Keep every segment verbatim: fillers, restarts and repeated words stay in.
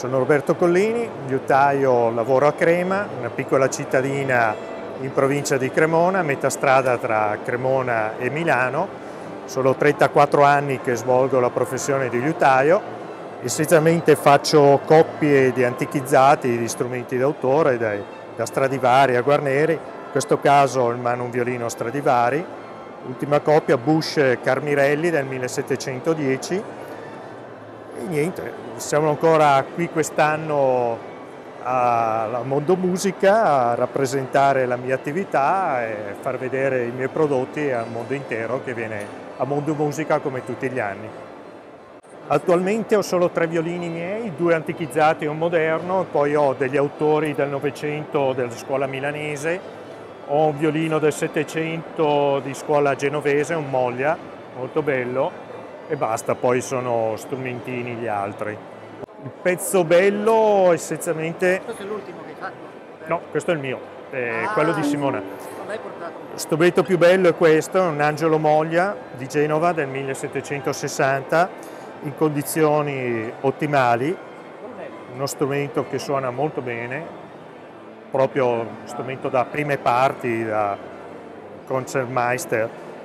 Sono Roberto Collini, liutaio, lavoro a Crema, una piccola cittadina in provincia di Cremona, a metà strada tra Cremona e Milano. Sono trentaquattro anni che svolgo la professione di liutaio. Essenzialmente faccio coppie di antichizzati, di strumenti d'autore, da Stradivari a Guarneri, in questo caso in mano un violino Stradivari. Ultima coppia Bush Carmirelli del millesettecentodieci. E niente, siamo ancora qui quest'anno a Mondo Musica a rappresentare la mia attività e far vedere i miei prodotti al mondo intero che viene a Mondo Musica come tutti gli anni. Attualmente ho solo tre violini miei, due antichizzati e un moderno, poi ho degli autori del Novecento della scuola milanese, ho un violino del Settecento di scuola genovese, un Moglia, molto bello, e basta, poi sono strumentini gli altri. Il pezzo bello essenzialmente... Questo è l'ultimo che hai fatto? No, questo è il mio, è Ah, quello di Simona. l'hai portato? Lo strumento più bello è questo, è un Angelo Moglia di Genova del millesettecentosessanta, in condizioni ottimali, uno strumento che suona molto bene, proprio strumento da prime parti, da concertmeister,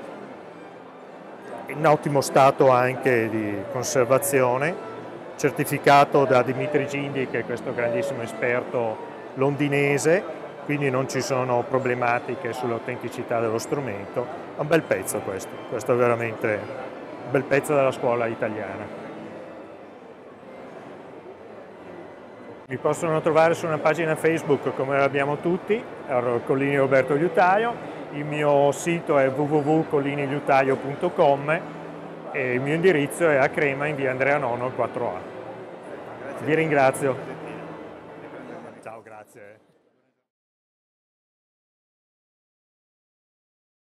in ottimo stato anche di conservazione, certificato da Dimitri Gindi, che è questo grandissimo esperto londinese, quindi non ci sono problematiche sull'autenticità dello strumento. È un bel pezzo questo, questo è veramente un bel pezzo della scuola italiana. Mi possono trovare su una pagina Facebook come l'abbiamo tutti, Collini Roberto Liutaio. Il mio sito è w w w punto collini liutaio punto com e il mio indirizzo è a Crema in via Andrea Nono quattro A. Vi ringrazio. Ciao, grazie.